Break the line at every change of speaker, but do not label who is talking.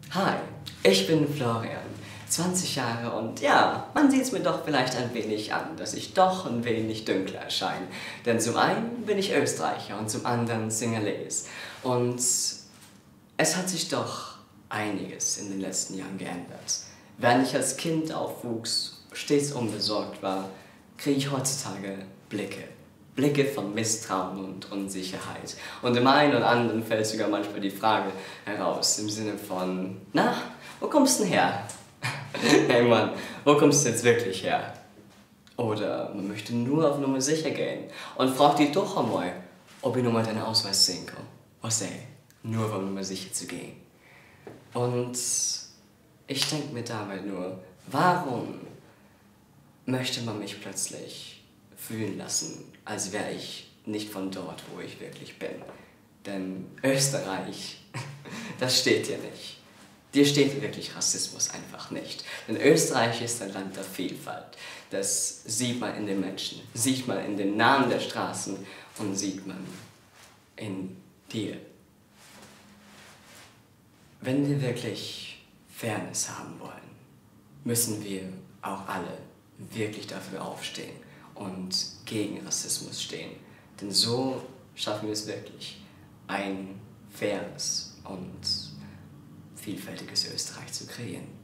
Hi, ich bin Florian, 20 Jahre und ja, man sieht es mir doch vielleicht ein wenig an, dass ich doch ein wenig dünkler erscheine. Denn zum einen bin ich Österreicher und zum anderen Sinhalese. Und es hat sich doch einiges in den letzten Jahren geändert. Während ich als Kind aufwuchs, stets unbesorgt war, kriege ich heutzutage Blicke. Blicke von Misstrauen und Unsicherheit. Und dem einen oder anderen fällt sogar manchmal die Frage heraus, im Sinne von, na, wo kommst du denn her? Hey Mann, wo kommst du jetzt wirklich her? Oder man möchte nur auf Nummer sicher gehen und fragt die doch einmal, ob ich nur mal deinen Ausweis sehen kann. Was ey, nur auf Nummer sicher zu gehen. Und ich denke mir dabei nur, warum möchte man mich plötzlich fühlen lassen, als wäre ich nicht von dort, wo ich wirklich bin. Denn Österreich, das steht dir nicht. Dir steht wirklich Rassismus einfach nicht. Denn Österreich ist ein Land der Vielfalt. Das sieht man in den Menschen, sieht man in den Namen der Straßen und sieht man in dir. Wenn wir wirklich Fairness haben wollen, müssen wir auch alle wirklich dafür aufstehen und gegen Rassismus stehen. Denn so schaffen wir es wirklich, ein faires und vielfältiges Österreich zu kreieren.